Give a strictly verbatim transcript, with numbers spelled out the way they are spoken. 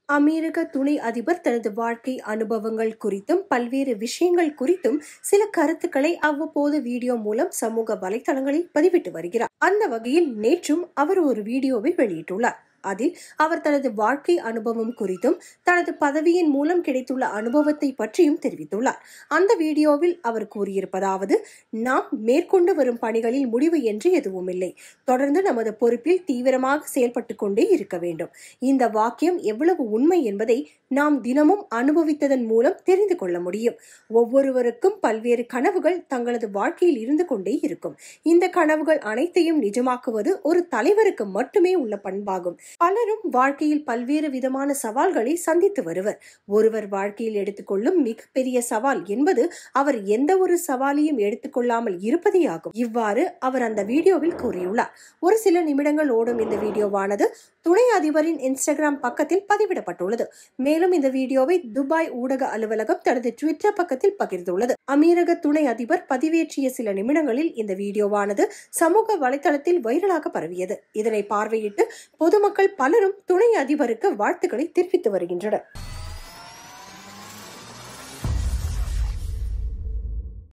அமெரிக்க துணை அதிபர் தனது வாழ்க்கை அனுபவங்கள் குறித்தும் பல்வேறு விஷயங்கள் குறித்தும் சில கருத்துக்களை அவ்வப்போது வீடியோ மூலம் சமூக வலைதளங்களில் பதிவிட்டு வருகிறார். அந்த வகையில் நேற்றும் அவர் ஒரு வீடியோவை வெளியிட்டுள்ளார். அதில் அவர் தனது வாழ்க்கை அனுபவம் குறித்தும் தனது பதவியின் மூலம் கிடைத்துள்ள அனுபவத்தை பற்றியும் தெரிவித்துள்ளார். அந்த வீடியோவில் அவர் கூறியிருப்பதாவது: நாம் மேற்கொண்டு வரும் பணிகளில் முடிவு என்று எதுவும் இல்லை. தொடர்ந்து நமது பொறுப்பில் தீவிரமாக செயல்பட்டு கொண்டே இருக்க வேண்டும். இந்த வாக்கியம் எவ்வளவு உண்மை என்பதை நாம் தினமும் அனுபவித்ததன் மூலம் தெரிந்து கொள்ள முடியும். ஒவ்வொருவருக்கும் பல்வேறு கனவுகள் தங்களது வாழ்க்கையில் இருந்து கொண்டே இருக்கும். இந்த கனவுகள் அனைத்தையும் நிஜமாக்குவது ஒரு தலைவருக்கு மட்டுமே உள்ள பண்பாகும். பலரும் வாழ்க்கையில் பல்வேறு விதமான சவால்களை சந்தித்து வருவர். ஒருவர் வாழ்க்கையில் எடுத்துக்கொள்ளும் மிகப்பெரிய சவால் என்பது அவர் எந்த ஒரு சவாலையும் எடுத்துக்கொள்ளாமல் இருப்பதே ஆகும். இவ்வாறு அவர் அந்த வீடியோவில் கூறியுள்ளார். ஒரு சில நிமிடங்கள் ஓடும் இந்த வீடியோவானது துணை அதிபரின் இன்ஸ்டாகிராம் பக்கத்தில் பதிவிடப்பட்டுள்ளது. மேலும் இந்த வீடியோவை துபாய் ஊடக அலுவலகம் தனது ட்விட்டர் பக்கத்தில் பகிர்ந்துள்ளது. அமீரக துணை அதிபர் பதிவேற்றிய சில நிமிடங்களில் இந்த வீடியோவானது சமூக வலைதளத்தில் வைரலாக பரவியது. இதனை பார்வையிட்டு பொதுமக்கள் பலரும் துணை அதிபருக்கு வாழ்த்துக்களை தெரிவித்து வருகின்றனர்.